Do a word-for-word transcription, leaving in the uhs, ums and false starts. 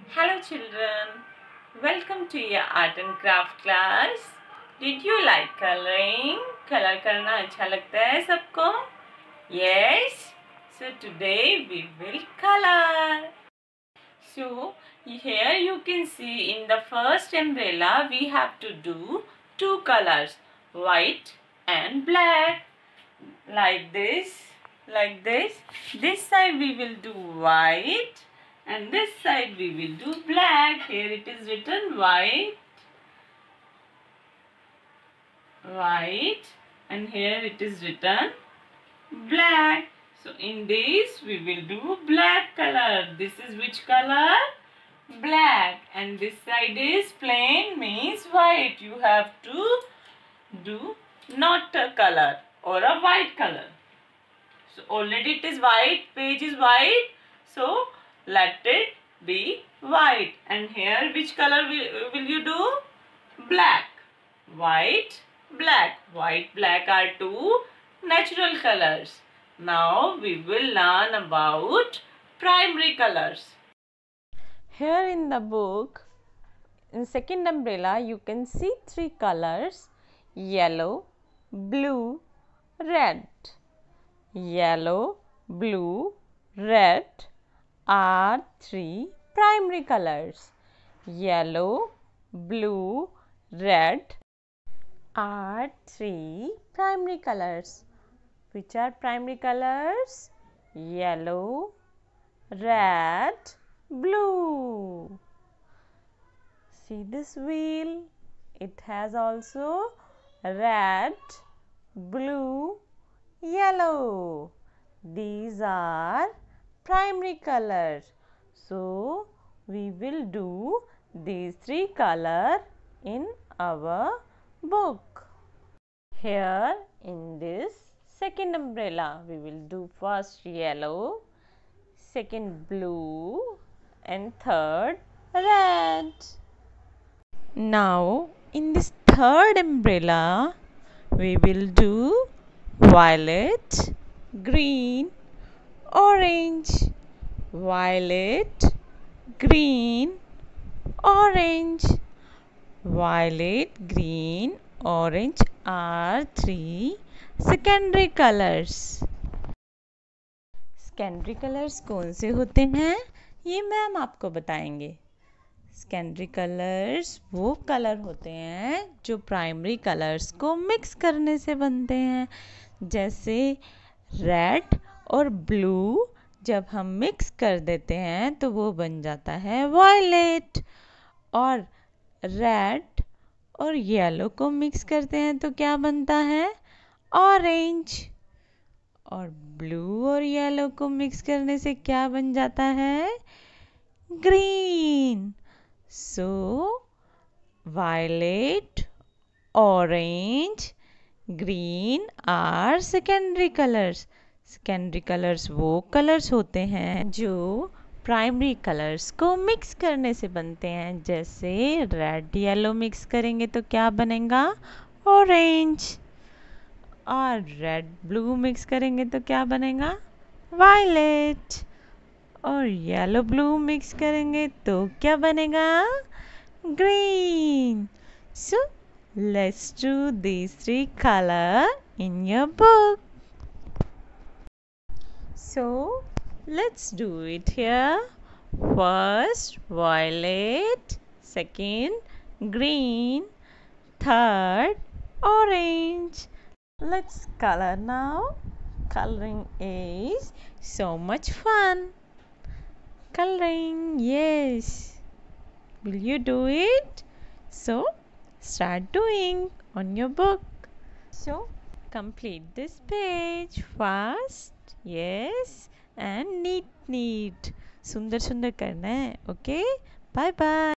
Hello children, welcome to your art and craft class. Did you like coloring? Color करना अच्छा लगता है सबको? Yes. So today we will color. So here you can see in the first umbrella we have to do two colors, white and black. Like this, like this. This side we will do white. And this side we will do black. Here it is written white, white, and here it is written black. So in this we will do black color. This is which color? Black. And this side is plain, means white. You have to do not a color or a white color. So already it is white, page is white. So let it be white. And here which color will, will you do? Black. White, black. White, black are two natural colors. Now we will learn about primary colors. Here in the book, in second umbrella, you can see three colors: yellow, blue, red. Yellow, blue, red are three primary colors. Yellow, blue, red are three primary colors. Which are primary colors? Yellow, red, blue. See this wheel? It has also red, blue, yellow. These are primary colors. So we will do these three colors in our book. Here in this second umbrella, we will do first yellow, second blue, and third red. Now in this third umbrella, we will do violet, green, orange. Violet, green, orange. Violet, green, orange are three secondary colors. Secondary colors कौन से होते हैं ये ma'am आपको बताएंगे. Secondary colours वो colour होते हैं जो प्राइमरी कलर्स को मिक्स करने से बनते हैं. जैसे रेड और ब्लू जब हम मिक्स कर देते हैं तो वो बन जाता है वायलेट. और रेड और येलो को मिक्स करते हैं तो क्या बनता है? ऑरेंज. और ब्लू और येलो को मिक्स करने से क्या बन जाता है? Green. So, violet, orange, green are secondary colors. Secondary colors वो colors होते हैं जो primary colors को mix करने से बनते हैं. जैसे red yellow mix करेंगे तो क्या बनेगा? orange. और red blue mix करेंगे तो क्या बनेगा? violet. और येलो ब्लू मिक्स करेंगे तो क्या बनेगा? Green. So let's do these three color in your book. So let's do it here. First violet, second green, third orange. Let's color now. Coloring is so much fun. Coloring, yes. Will you do it? So start doing on your book. So complete this page fast, yes, and neat neat. सुंदर सुंदर करना है. Okay, bye bye.